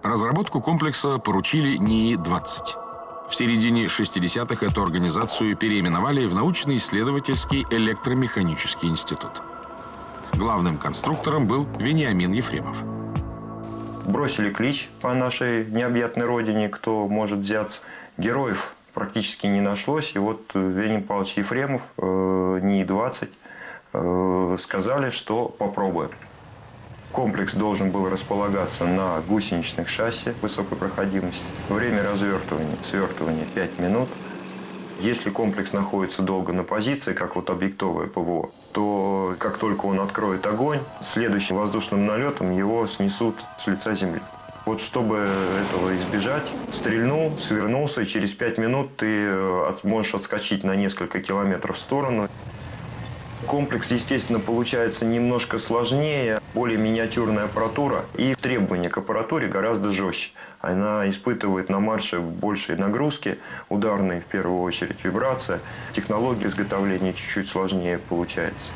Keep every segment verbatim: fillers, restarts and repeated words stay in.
Разработку комплекса поручили НИИ двадцать. В середине шестидесятых эту организацию переименовали в научно-исследовательский электромеханический институт. Главным конструктором был Вениамин Ефремов. Бросили клич по нашей необъятной родине, кто может взяться. Героев практически не нашлось. И вот Вениамин Павлович Ефремов, э, НИИ двадцать, э, сказали, что попробуем. Комплекс должен был располагаться на гусеничных шасси высокой проходимости. Время развертывания, свертывания пять минут. Если комплекс находится долго на позиции, как вот объектовое ПВО, то как только он откроет огонь, следующим воздушным налетом его снесут с лица земли. Вот чтобы этого избежать, стрельнул, свернулся, и через пять минут ты можешь отскочить на несколько километров в сторону. Комплекс, естественно, получается немножко сложнее, более миниатюрная аппаратура, и требования к аппаратуре гораздо жестче. Она испытывает на марше большие нагрузки, ударные в первую очередь, вибрация. Технология изготовления чуть-чуть сложнее получается.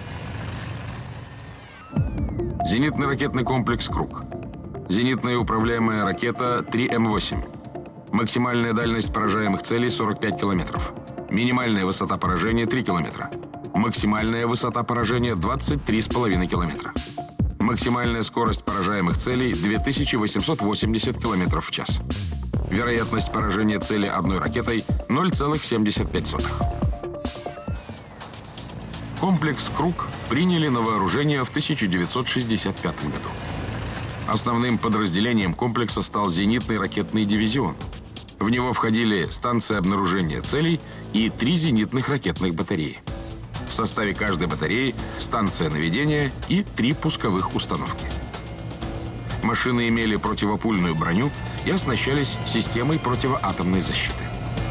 Зенитный ракетный комплекс «Круг». Зенитная управляемая ракета три М восемь. Максимальная дальность поражаемых целей сорок пять километров. Минимальная высота поражения три километра. Максимальная высота поражения двадцать три с половиной километра. Максимальная скорость поражаемых целей две тысячи восемьсот восемьдесят километров в час. Вероятность поражения цели одной ракетой ноль целых семьдесят пять сотых. Комплекс «Круг» приняли на вооружение в тысяча девятьсот шестьдесят пятом году. Основным подразделением комплекса стал зенитный ракетный дивизион. В него входили станция обнаружения целей и три зенитных ракетных батареи. В составе каждой батареи станция наведения и три пусковых установки. Машины имели противопульную броню и оснащались системой противоатомной защиты.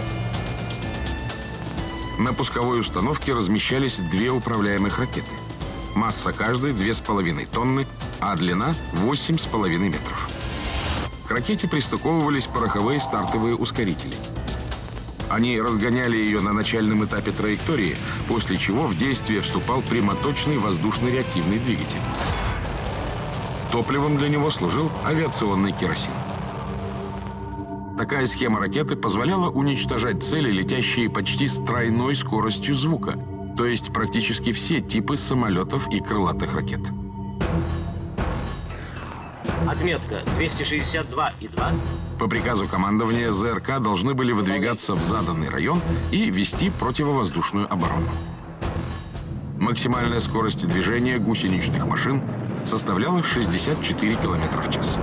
На пусковой установке размещались две управляемых ракеты. Масса каждой две с половиной тонны, а длина восемь с половиной метров. К ракете пристыковывались пороховые стартовые ускорители. Они разгоняли ее на начальном этапе траектории, после чего в действие вступал прямоточный воздушно-реактивный двигатель. Топливом для него служил авиационный керосин. Такая схема ракеты позволяла уничтожать цели, летящие почти с тройной скоростью звука, то есть практически все типы самолетов и крылатых ракет. Отметка двести шестьдесят два и два. По приказу командования ЗРК должны были выдвигаться в заданный район и вести противовоздушную оборону. Максимальная скорость движения гусеничных машин составляла шестьдесят четыре километра в час.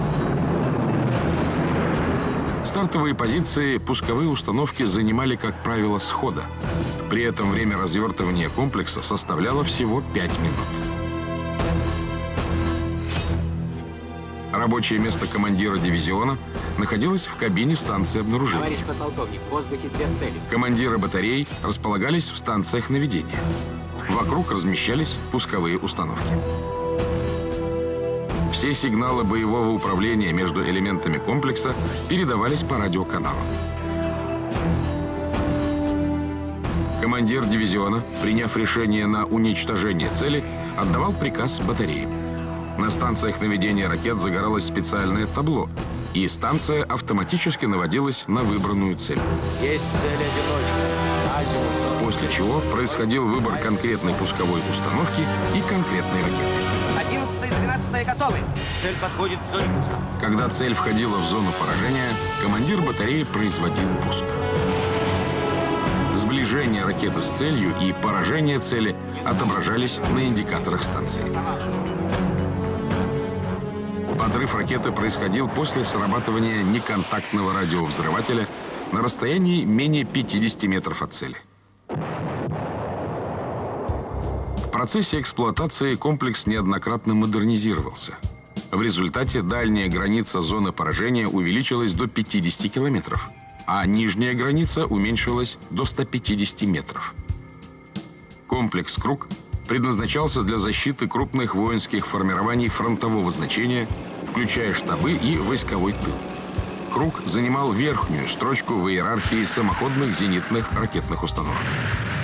Стартовые позиции пусковые установки занимали, как правило, схода. При этом время развертывания комплекса составляло всего пять минут. Рабочее место командира дивизиона находилось в кабине станции обнаружения. Товарищ подполковник, в воздухе две цели. Командиры батарей располагались в станциях наведения. Вокруг размещались пусковые установки. Все сигналы боевого управления между элементами комплекса передавались по радиоканалам. Командир дивизиона, приняв решение на уничтожение цели, отдавал приказ батареям. На станциях наведения ракет загоралось специальное табло, и станция автоматически наводилась на выбранную цель. Есть цель одиночная. Азимут. После чего происходил выбор конкретной пусковой установки и конкретной ракеты. одиннадцатая и двенадцатая готовы. Цель подходит к зоне пуска. Когда цель входила в зону поражения, командир батареи производил пуск. Сближение ракеты с целью и поражение цели отображались на индикаторах станции. Подрыв ракеты происходил после срабатывания неконтактного радиовзрывателя на расстоянии менее пятидесяти метров от цели. В процессе эксплуатации комплекс неоднократно модернизировался. В результате дальняя граница зоны поражения увеличилась до пятидесяти километров, а нижняя граница уменьшилась до ста пятидесяти метров. Комплекс «Круг» предназначался для защиты крупных воинских формирований фронтового значения, включая штабы и войсковой тыл. «Круг» занимал верхнюю строчку в иерархии самоходных зенитных ракетных установок.